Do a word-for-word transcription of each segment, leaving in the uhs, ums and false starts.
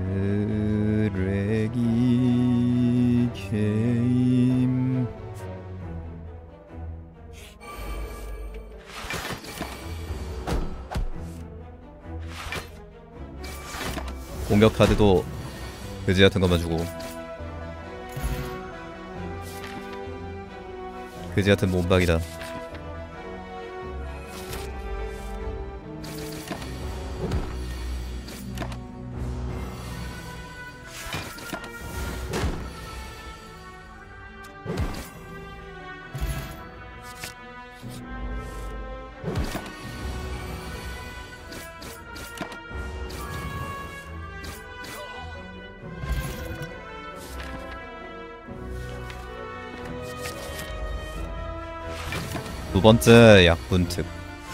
쓰레기 게임. 공격 카드도 그지 같은 것만 주고 그지 같은 몸박이다. 두 번째 약분특.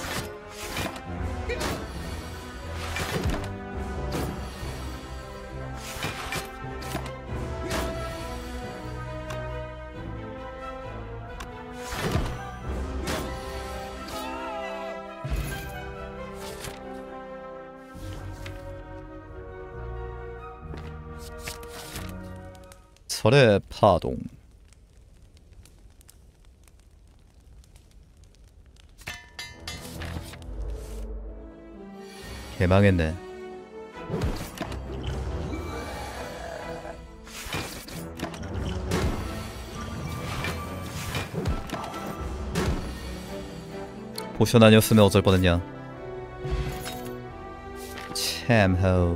철의 파동. 개망했네. 포션 아니었으면 어쩔 뻔했냐. 참호.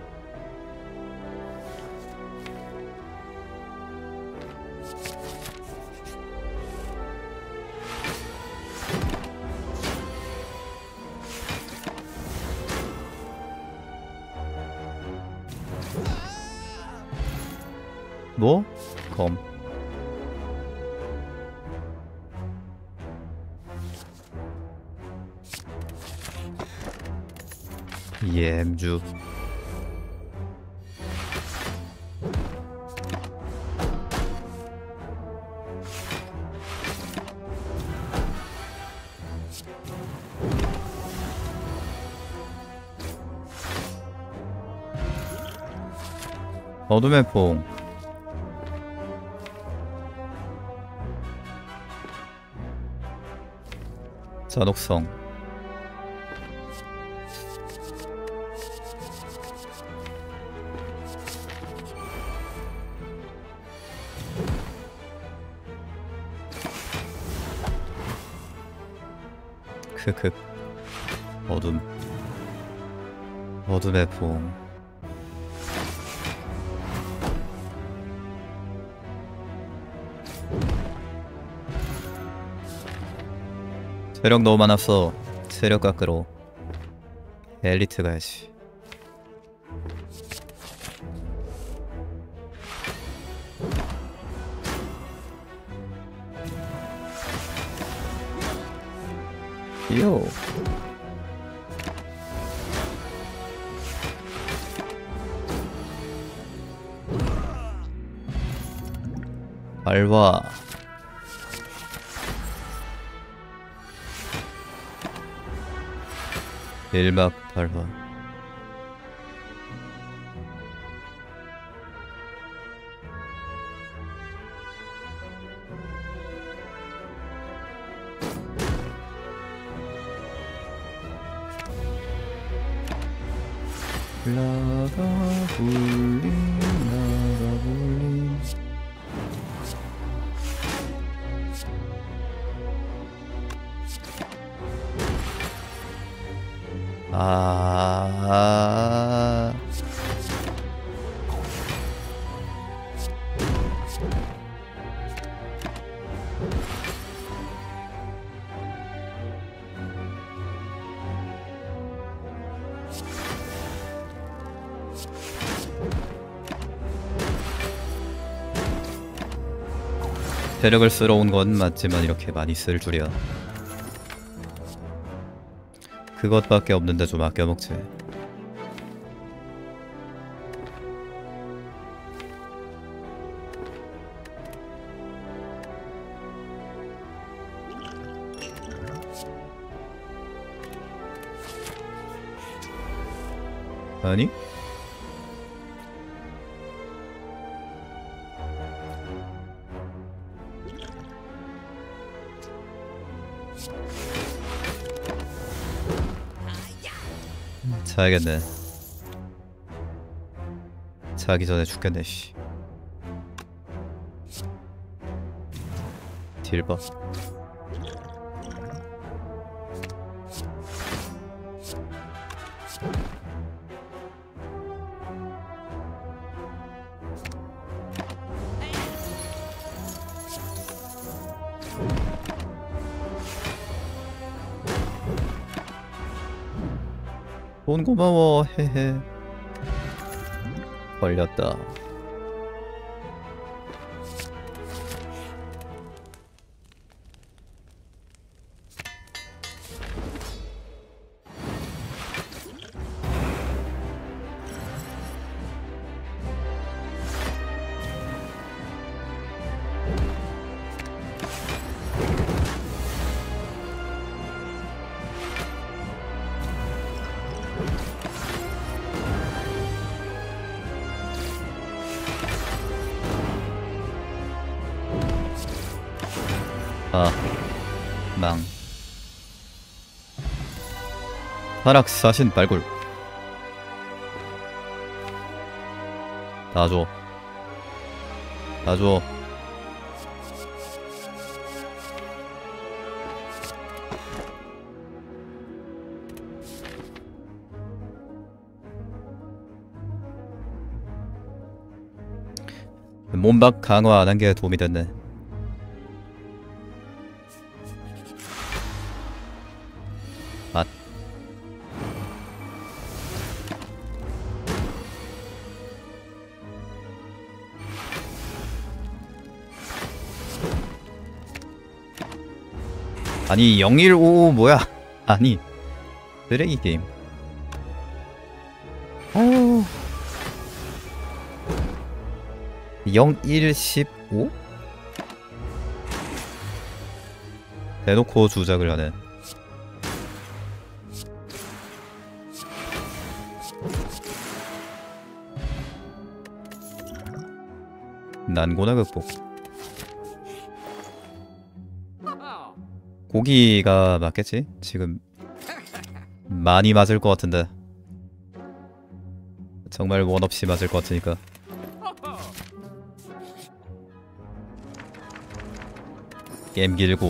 뭐? 검. 엠주. 어둠의 봉. 잔혹성. 크크. 어둠. 어둠의 봉. 체력 너무 많았어. 체력 깎으러 엘리트 가야지. 요. 발화. 일막 발화. 나가 불림 나가 불림. 아. 체력을 쓰러 온 건 맞지만 이렇게 많이 쓸 줄이야. 그것밖에 없는데 좀 아껴 먹지. 아니? 자야겠네. 자기 전에 죽겠네. 씨. 딜봐. 돈 고마워. 헤헤. 걸렸다. 아, 망. 타락 사신 발굴. 다 줘. 다 줘. 몸박 강화 안 한 게 도움이 됐네. 아. 아니 영일오오 뭐야? 아니 쓰레기 게임. 어. 영일십오? 대놓고 주작을 하네. 난고나 극복. 고기가 맞겠지? 지금 많이 맞을 것 같은데. 정말 원 없이 맞을 것 같으니까. 게임 길고.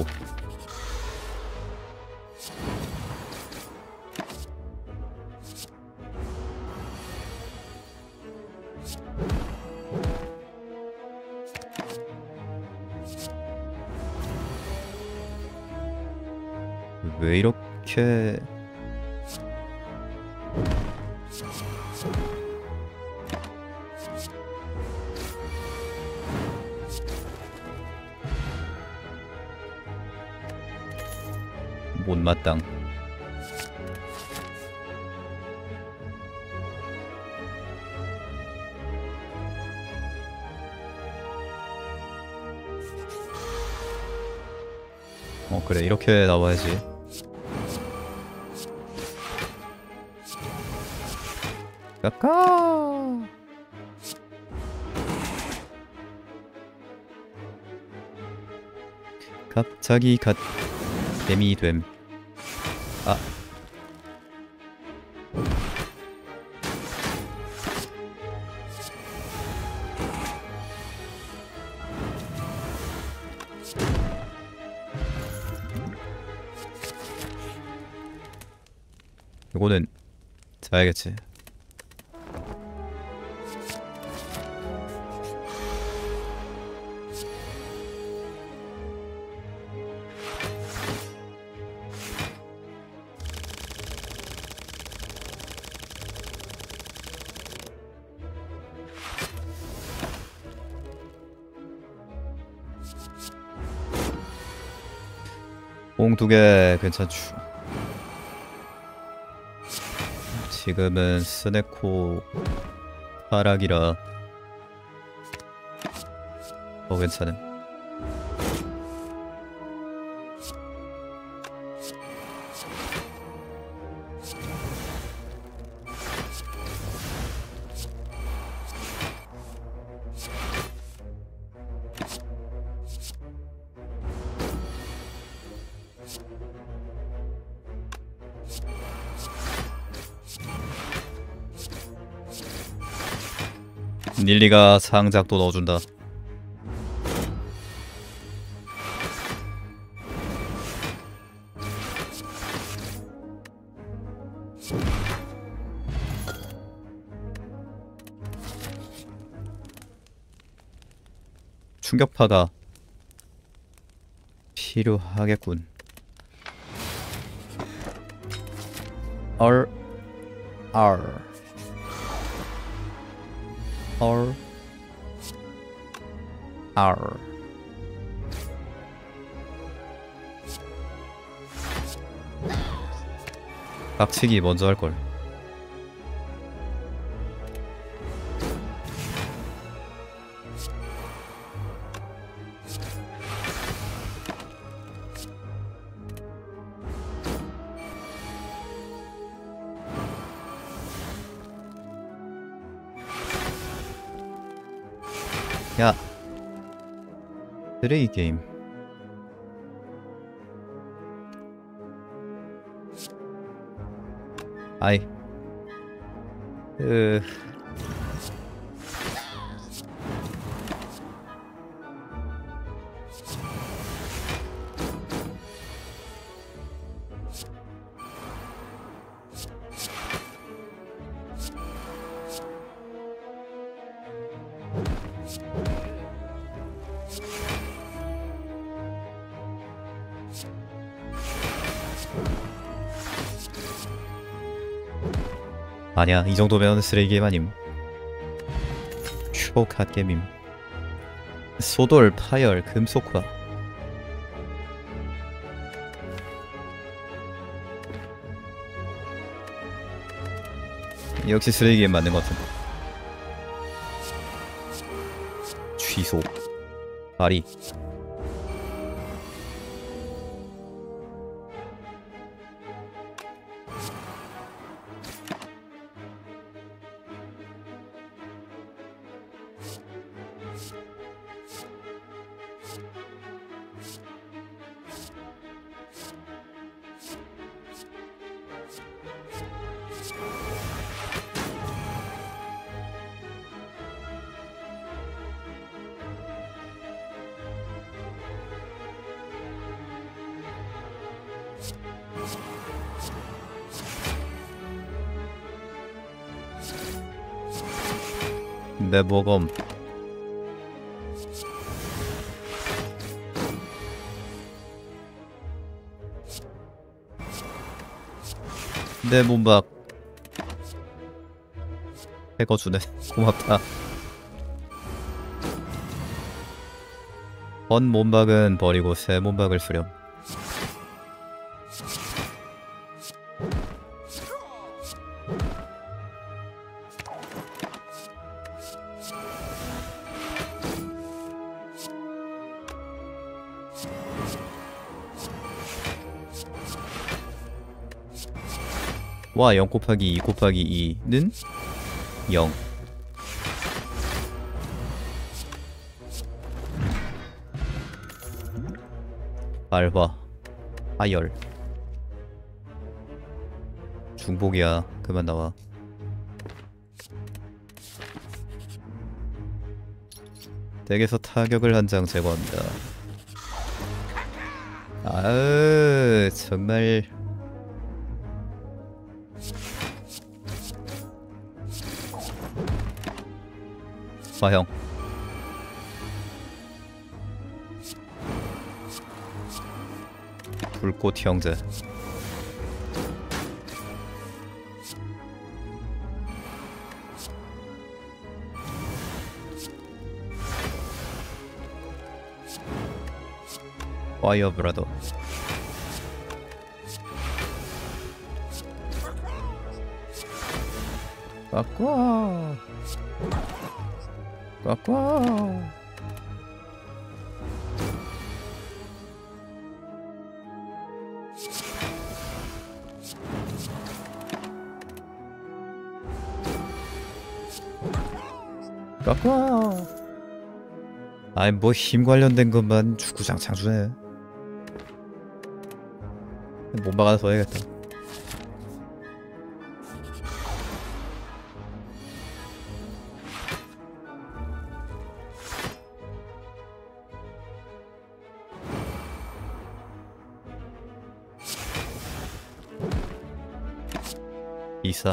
왜 이렇게 못마땅. 어 그래 이렇게 나와야지. 까까. 갑자기 갓 뱀이 됨. 아. 이거는 자야겠지. 공 두 개 괜찮죠. 지금은 스네코 타락이라 더 괜찮음. 닐리가 상작도 넣어준다. 충격파가 필요하겠군. R R R R 빡치기 먼저 할걸. 야, 쓰레기 게임. 아이, 으... 아니야, 이 정도면 쓰레기 게임 아님. 슈퍼캅 게임임. 소돌, 파열, 금속화. 역시 쓰레기 게임 맞는 것 같은데. 취소. 발이. 내 모검. 내 몸박. 해거주네. 고맙다. 번 몸박은 버리고 새 몸박을 수렴. 와, 영 곱하기 이 곱하기 이는 영. 알화, 하열. 중복이야. 그만 나와. 덱에서 타격을 한 장 제거합니다. 아으, 정말. 화형. 불꽃 형제. 파이어 브라더. 꽉꽉 꽉꽉. 꽉꽉. 아이 뭐 힘 관련된 것만 주구장창 주네. 못 막아서 해야겠다. 이사.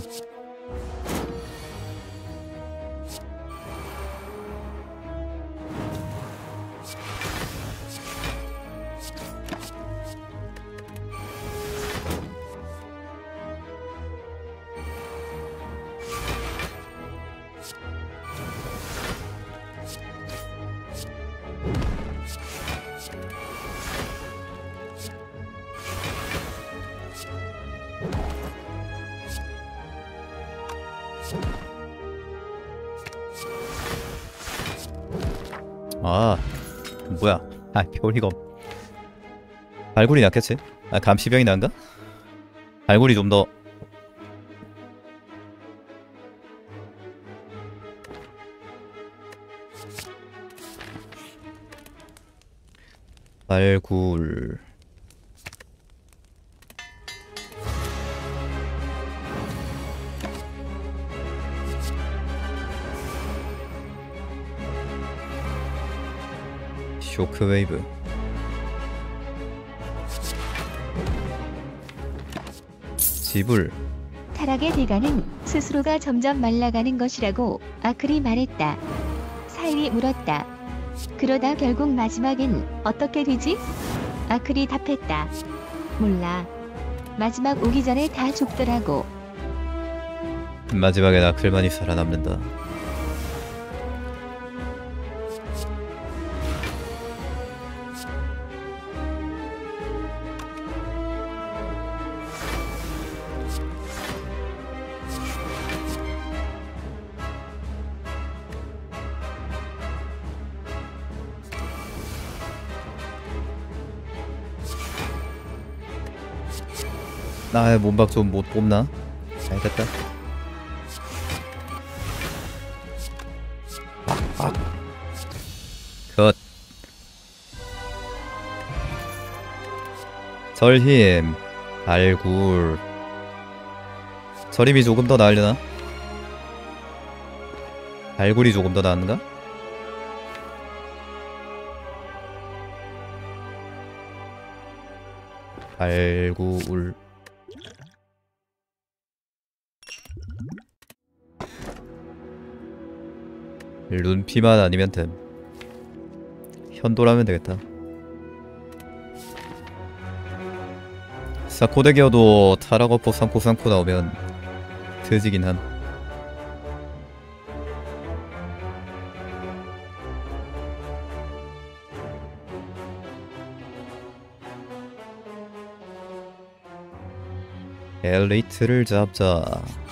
아 뭐야? 아 별이검. 발굴이 낫겠지? 아 감시병이 난가? 발굴이 좀 더 발굴. 쇼크웨이브. 지불. 타락의 대가는 스스로가 점점 말라가는 것이라고 아클이 말했다. 사일이 물었다. 그러다 결국 마지막엔 어떻게 되지? 아클이 답했다. 몰라. 마지막 오기 전에 다 죽더라고. 마지막에 아클만이 살아남는다. 나 몸박 좀 못 뽑나? 알겠다. 아, 아. 컷. 절힘. 발굴. 절임이 조금 더 나으려나? 발굴이 조금 더 나은가? 발굴. 룬피만 아니면 됨. 현도라면 되겠다. 사코덱이어도 타라거포 삼코 삼코 나오면 드지긴 함. 엘리트를 잡자.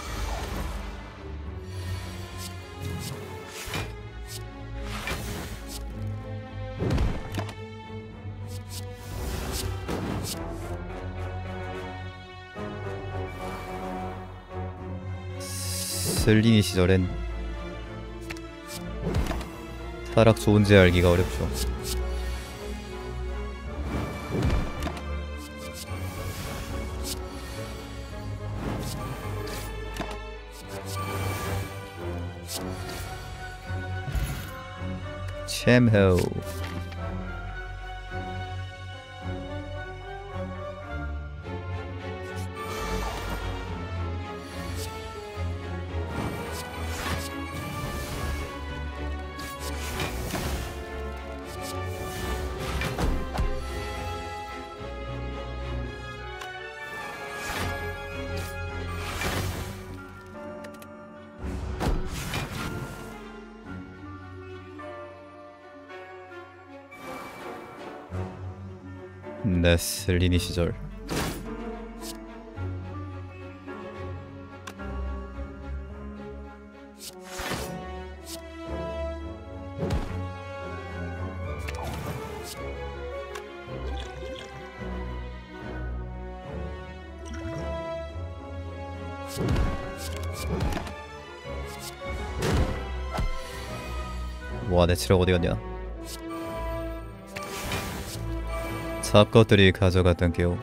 슬리니 시절엔 타락 존재 알기가 어렵죠. 챔호. 네슬리니 시절. 뭐야 내 체력 어디갔냐. 잡것들이 가져갔던 게요.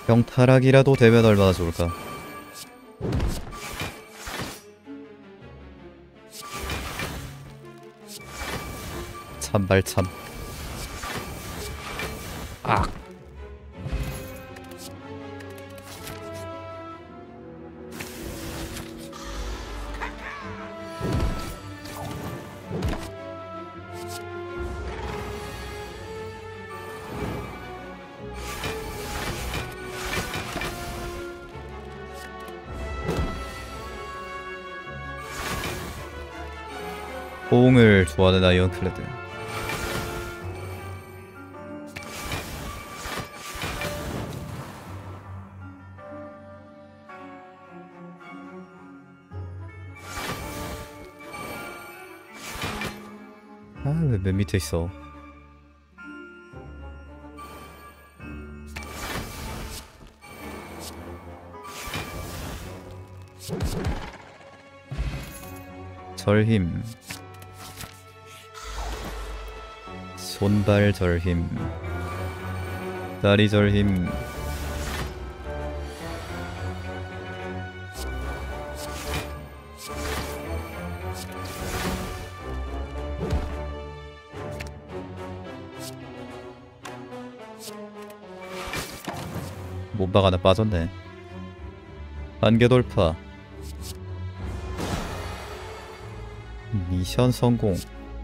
병타락이라도 되면 얼마나 좋을까. 참발참. 아. 호응을 좋아하는 아이언클레드. 아, 왜 맨 밑에 있어? 절힘. 손발 절힘. 다리 절힘. 몸박 하나 빠졌네. 한계 돌파. 미션 성공.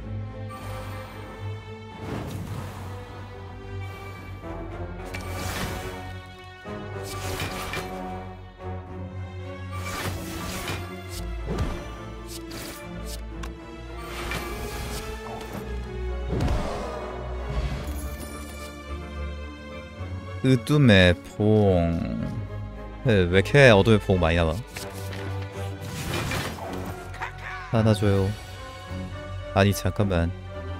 으뜸의 봉. 왜 이렇게 어둠의 봉 많이 나와? 하나 줘요. 아니 잠깐만.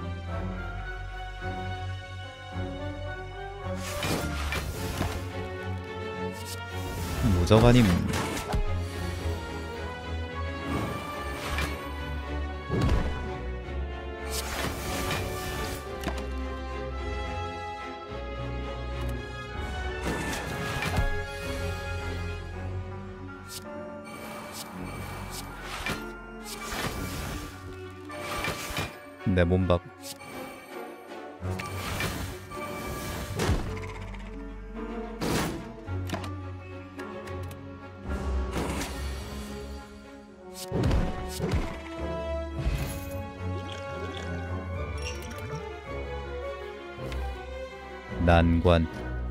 무적 아님. 내 몸박. 난관.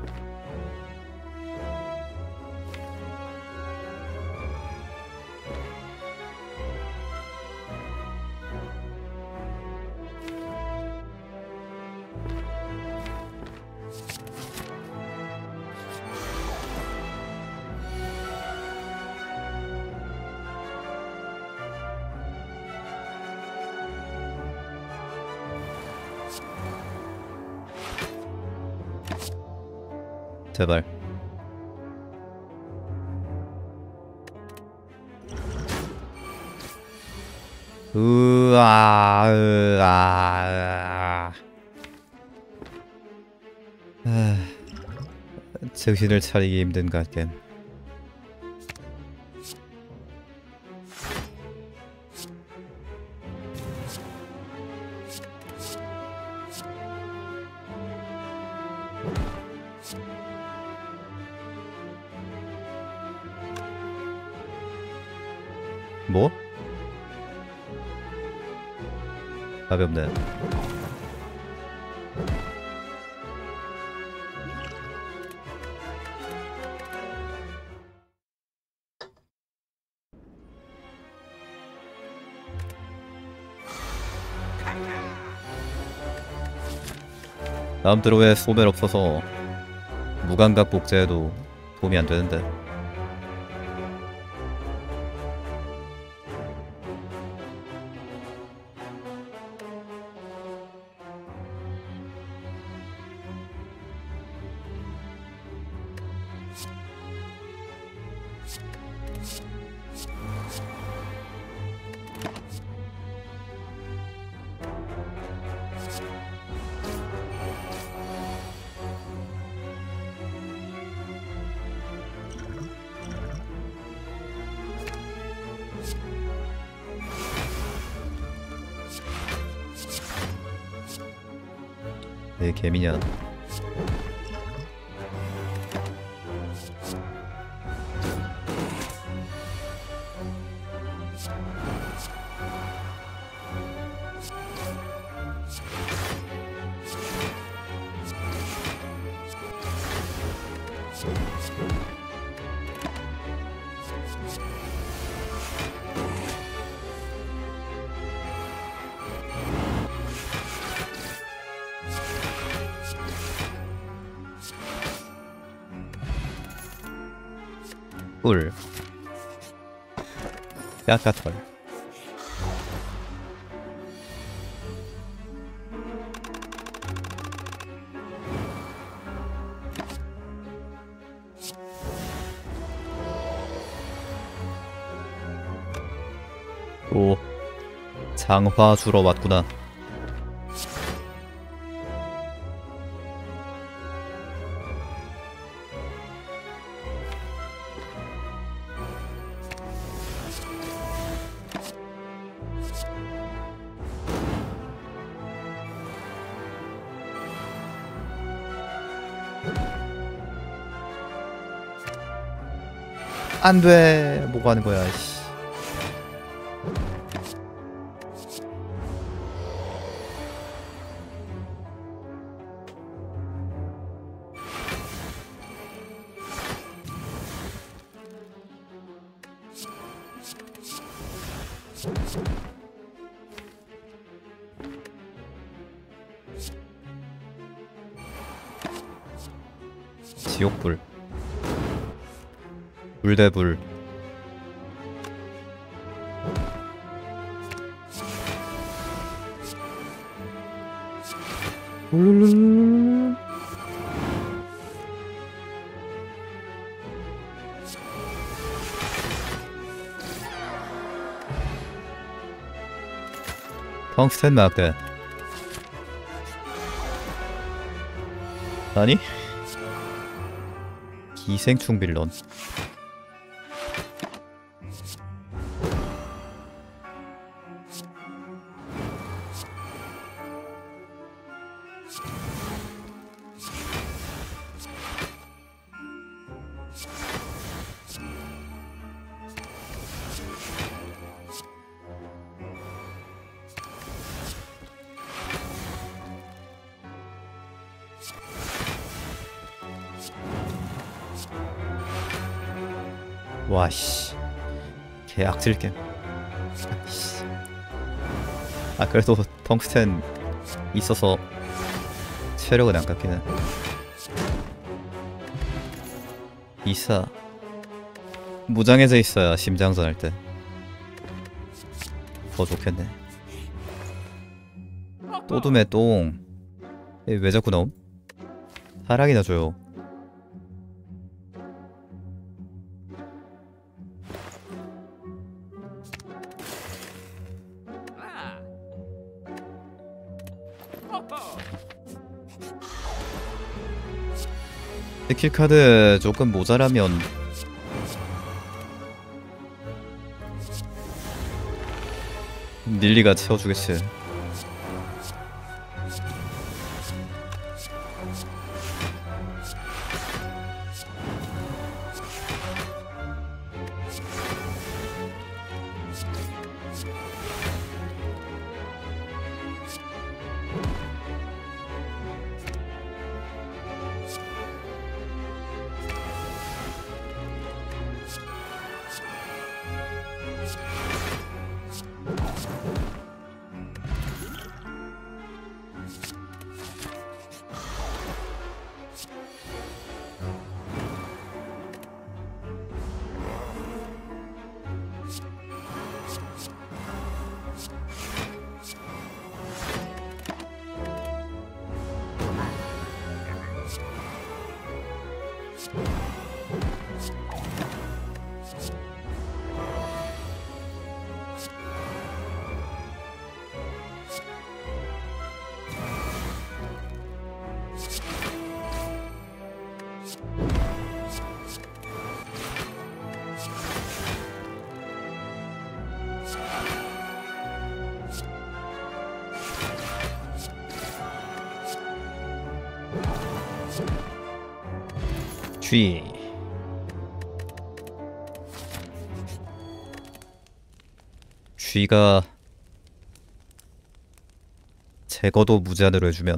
제발. 으아, 으아, 아, 정신을 차리기 힘든 갓겜. 뭐? 답이 없네. 다음 드로에 소벨 없어서 무감각 복제해도 도움이 안 되는데. 내 개미냐. 꿀 뼈가털. 오, 장화 주러 왔구나. 안돼. 뭐가 하는 거야. 씨. 지옥불. 불대불. 울룰룰룰. 텅스텐 막대. 아니? 기생충 빌런. 와씨, 개 악질겜. 아이씨. 아 그래도 텅스텐 있어서 체력은 안 깎이네. 이사 무장해져 있어야 심장전 할 때 더 좋겠네. 또둠의 똥. 얘 왜 자꾸 나옴? 사랑이나 줘요. 스킬카드 조금 모자라면 닐리가 채워주겠지. 쥐. 쥐가 제거도 무제한으로 해주면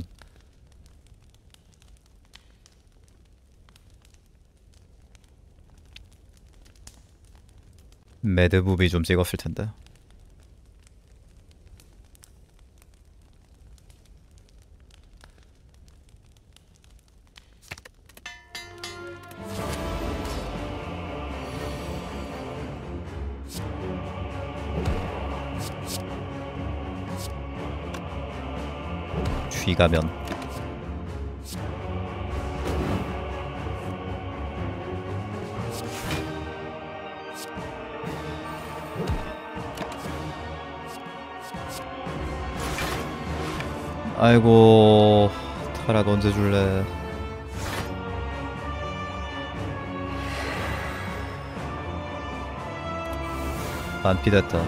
매드부비 좀 찍었을 텐데. 쥐 가면 아이고 타락 언제 줄래. 반피됐다.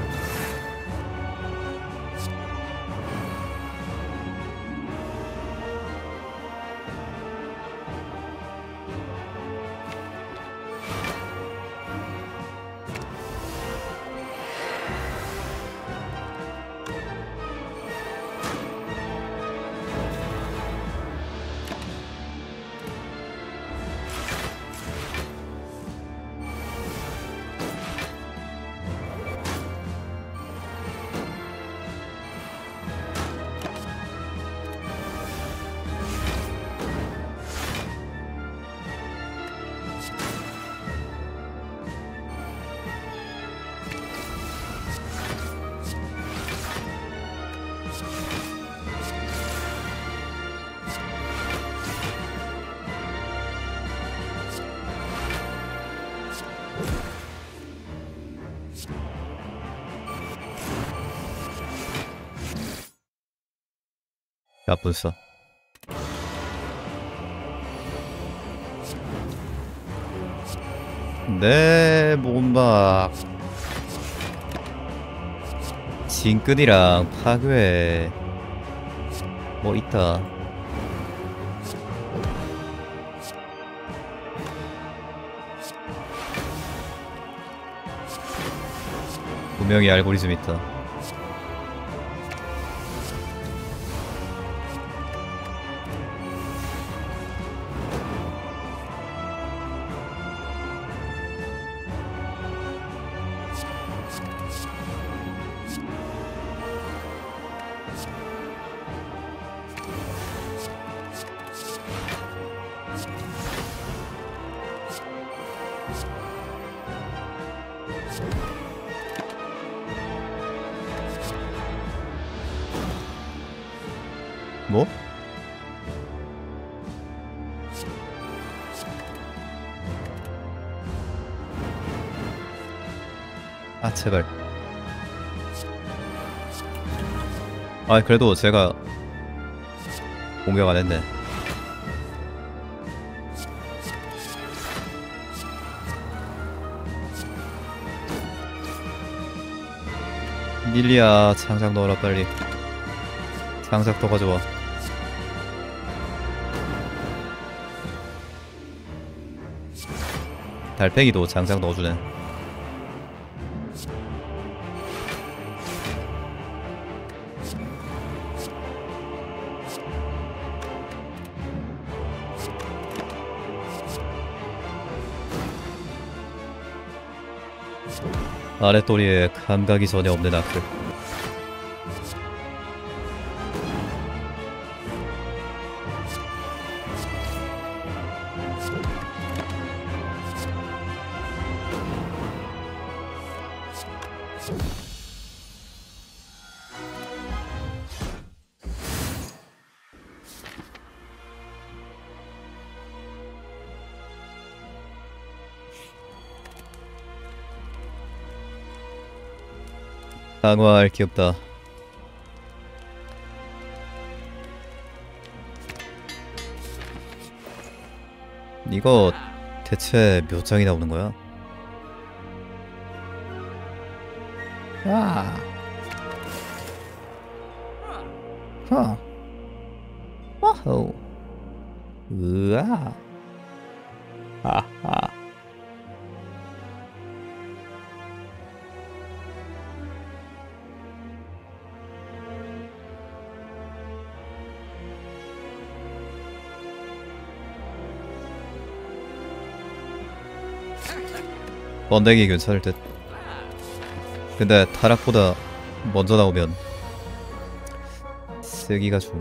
야분싸. 네, 몸박 진끈이랑 파괴 뭐 있다. 분명히 알고리즘 있다. 뭐? 아 제발. 아 그래도 제가 공격 안 했네. 닐리야 장작 넣어라 빨리. 장작 더 가져와. 달팽이도 장작 넣어주네. 아랫도리에 감각이 전혀 없는 아크. 강화할 게 없다. 이거 대체 몇 장이 나오는 거야? 아. 하. 와호. 으아. 번데기 괜찮을 듯. 근데 타락보다 먼저 나오면 쓰기가 좀.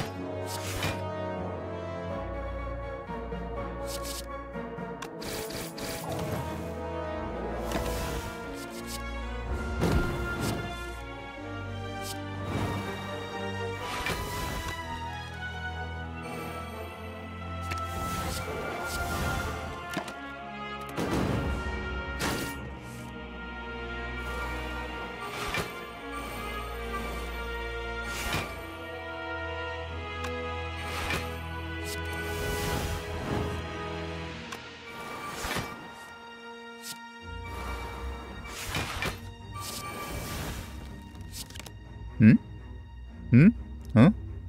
응? 응? 어?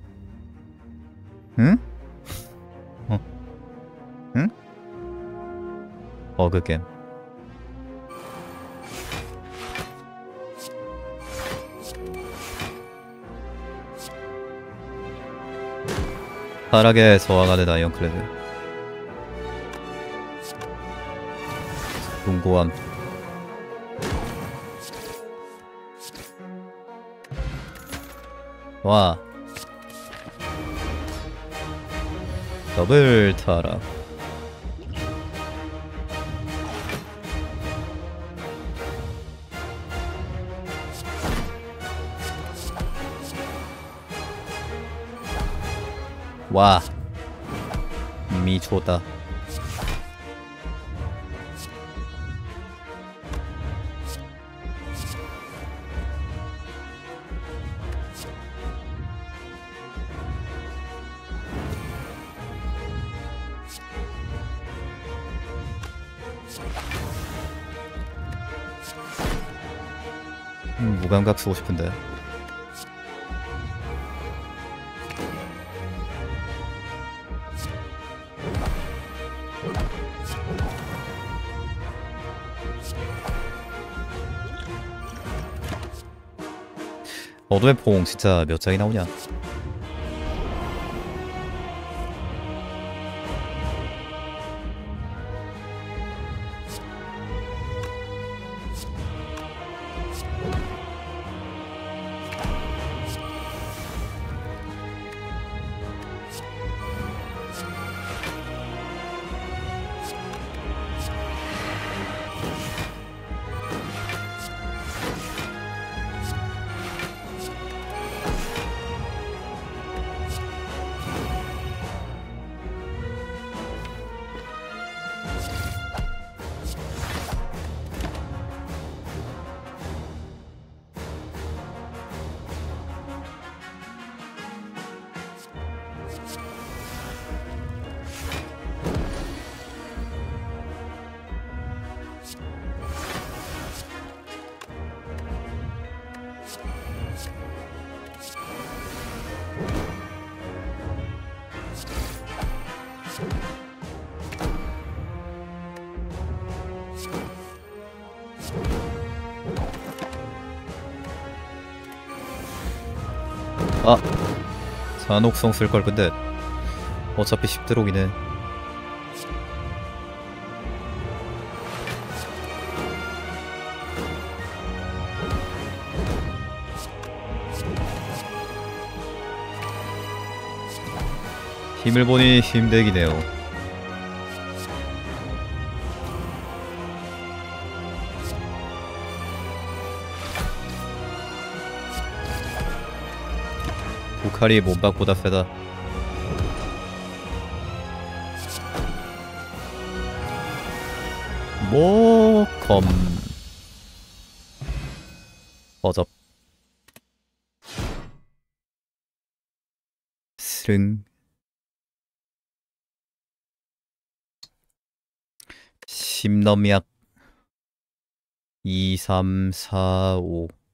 응? 어? 응? 어그 게임. 타락에 저항하는 아이언클레드. 숭고함. 와. 더블 타락. 와. 미쳤다. 음, 무감각 쓰고 싶은데. 어둠의 포옹 진짜 몇 장이 나오냐? 아, 잔혹성 쓸걸. 근데 어차피 십 드록이네. 힘을 보니 힘대기네요. 부칼이 몸박보다 세다. 모검 버접 스릉 심넘약 이, 삼, 사, 오